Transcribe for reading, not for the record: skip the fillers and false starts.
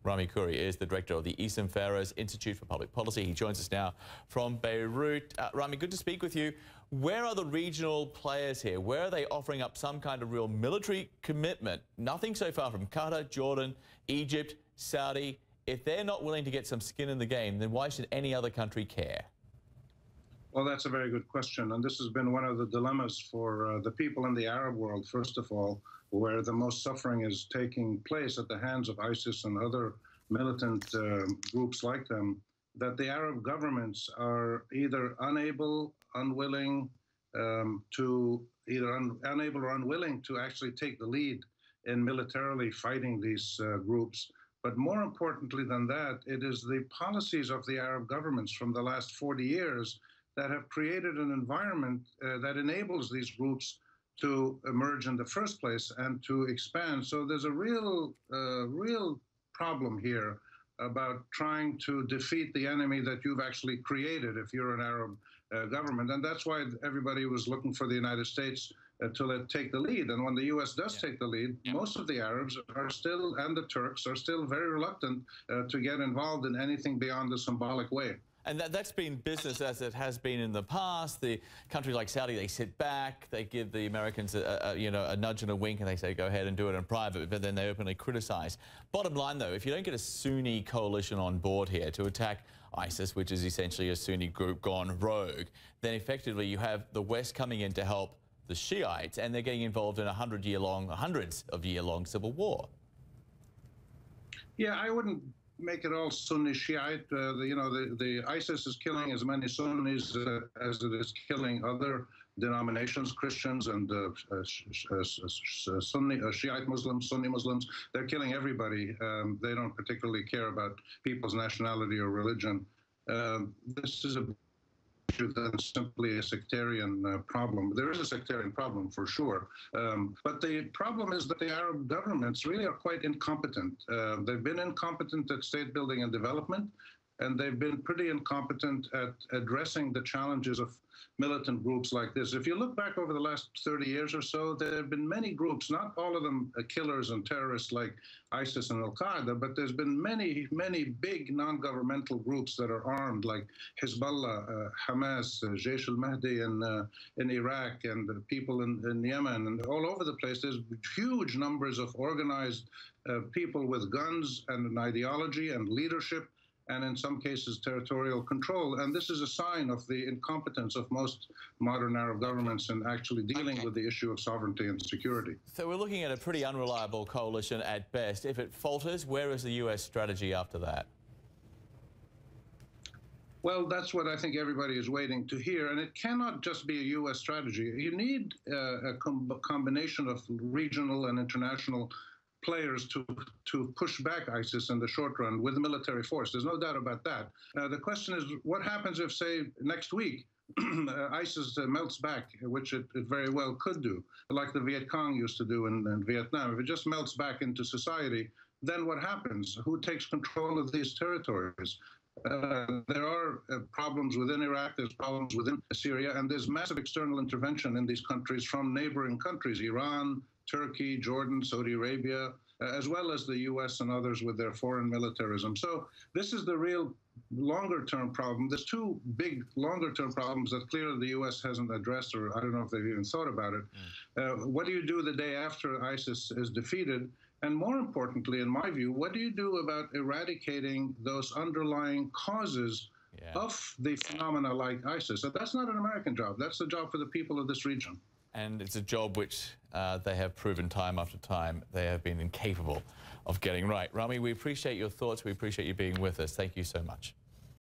Rami Khouri is the director of the Eastern Pharaohs Institute for Public Policy. He joins us now from Beirut. Rami, good to speak with you. Where are the regional players here? Where are they offering up some kind of real military commitment? Nothing so far from Qatar, Jordan, Egypt, Saudi. If they're not willing to get some skin in the game, then why should any other country care? Well, that's a very good question. And this has been one of the dilemmas for the people in the Arab world, first of all, where the most suffering is taking place at the hands of ISIS and other militant groups like them, that the Arab governments are either unable, unwilling to unable or unwilling to actually take the lead in militarily fighting these groups. But more importantly than that, it is the policies of the Arab governments from the last 40 years that have created an environment that enables these groups to emerge in the first place and to expand. So there's a real problem here about trying to defeat the enemy that you've actually created if you're an Arab government. And that's why everybody was looking for the United States to take the lead. And when the U.S. does take the lead, most of the Arabs are still, and the Turks are still very reluctant to get involved in anything beyond the symbolic way. And that's been business as it has been in the past. The countries like Saudi, they sit back, they give the Americans a nudge and a wink, and they say, go ahead and do it in private, but then they openly criticize. Bottom line, though, if you don't get a Sunni coalition on board here to attack ISIS, which is essentially a Sunni group gone rogue, then effectively you have the West coming in to help the Shiites, and they're getting involved in hundreds of year-long civil war. Yeah, I wouldn't make it all Sunni Shiite. The ISIS is killing as many Sunnis as it is killing other denominations, Christians and Shiite Muslims, Sunni Muslims. They're killing everybody. They don't particularly care about people's nationality or religion. This is a than simply a sectarian problem. There is a sectarian problem for sure, but the problem is that the Arab governments really are quite incompetent. They've been incompetent at state building and development, and they've been pretty incompetent at addressing the challenges of militant groups like this. If you look back over the last 30 years or so, there have been many groups, not all of them killers and terrorists like ISIS and Al-Qaeda, but there's been many, many big non-governmental groups that are armed, like Hezbollah, Hamas, Jaish al-Mahdi in Iraq, and people in Yemen, and all over the place. There's huge numbers of organized people with guns and an ideology and leadership, and in some cases territorial control. And this is a sign of the incompetence of most modern Arab governments in actually dealing with the issue of sovereignty and security. So we're looking at a pretty unreliable coalition at best. If it falters, where is the U.S. strategy after that? Well, that's what I think everybody is waiting to hear, and it cannot just be a U.S. strategy. You need a combination of regional and international players to push back ISIS in the short run with military force. There's no doubt about that. The question is, what happens if, say, next week, ISIS melts back, which it very well could do, like the Viet Cong used to do in Vietnam. If it just melts back into society, then what happens? Who takes control of these territories? There are problems within Iraq, there's problems within Syria, and there's massive external intervention in these countries from neighboring countries, Iran, Turkey, Jordan, Saudi Arabia, as well as the U.S. and others with their foreign militarism. So this is the real longer-term problem. There's two big longer-term problems that clearly the U.S. hasn't addressed, or I don't know if they've even thought about it. What do you do the day after ISIS is defeated? And more importantly, in my view, what do you do about eradicating those underlying causes of the phenomena like ISIS? So that's not an American job. That's the job for the people of this region. And it's a job which they have proven time after time they have been incapable of getting right. Rami, we appreciate your thoughts. We appreciate you being with us. Thank you so much.